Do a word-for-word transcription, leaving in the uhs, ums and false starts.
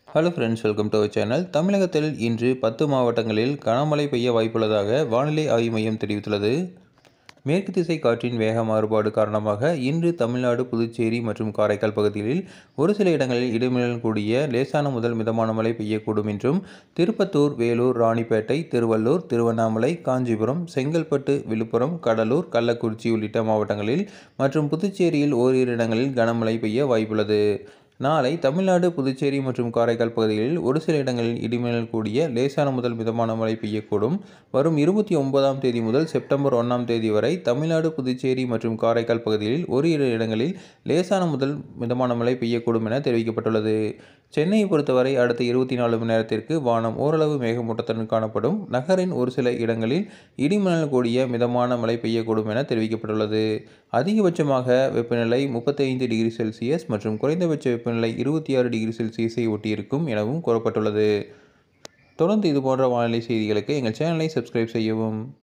Hello friends, welcome to our channel. தமிழகத்தில் இன்று பத்து மாவட்டங்களில் கனமழை பெய்ய வாய்ப்புள்ளதாக வானிலை ஆய்வு மையம் தெரிவித்துள்ளது. மேற்கு திசை காற்றின் வேக மாறுபாடு காரணமாக இன்று தமிழ்நாடு, புதுச்சேரி மற்றும் காரைக்கால் பகுதிகளில் ஒரு சில இடங்களில் இடிமின்னலுடன் கூடிய லேசான முதல் மிதமான மழை பெய்யக்கூடும் என்றும், திருப்பத்தூர், வேலூர், ராணிப்பேட்டை, திருவள்ளூர், திருவண்ணாமலை, காஞ்சிபுரம், செங்கல்பட்டு, விழுப்புரம், கடலூர், கள்ளக்குறிச்சி உள்ளிட்ட மாவட்டங்களில் மற்றும் புதுச்சேரியில் ஓரிரு இடங்களில் கனமழை பெய்ய வாய்ப்புள்ளது. நாளை தமிழ்நாடு, புதுச்சேரி மற்றும் காரைக்கால் பகுதிகளில் ஒரு சில இடங்களில் இடிமின்னல் கூடிய லேசான முதல் மிதமான மழை பெய்யக்கூடும். வரும் இருபத்தி ஒன்பதாம் தேதி முதல் செப்டம்பர் ஒன்றாம் தேதி வரை தமிழ்நாடு, புதுச்சேரி மற்றும் காரைக்கால் பகுதிகளில் ஓரிரு இடங்களில் லேசான முதல் மிதமான மழை பெய்யக்கூடும் என தெரிவிக்கப்பட்டுள்ளது. சென்னையை பொறுத்தவரை அடுத்த இருபத்தி நாலு மணி நேரத்திற்கு வானம் ஓரளவு மேகமூட்டத்துடன் காணப்படும். நகரின் ஒரு சில இடங்களில் இடிமின்னல் கூடிய மிதமான மழை பெய்யக்கூடும் என தெரிவிக்கப்பட்டுள்ளது. அதிகபட்சமாக வெப்பநிலை முப்பத்தி ஐந்து டிகிரி செல்சியஸ் மற்றும் குறைந்தபட்ச வெப்பநிலை இருபத்தி ஆறு டிகிரி செல்சியஸை ஒட்டியிருக்கும் எனவும் கூறப்பட்டுள்ளது. தொடர்ந்து இதுபோன்ற வானிலை செய்திகளுக்கு எங்கள் சேனலை சப்ஸ்கிரைப் செய்யவும்.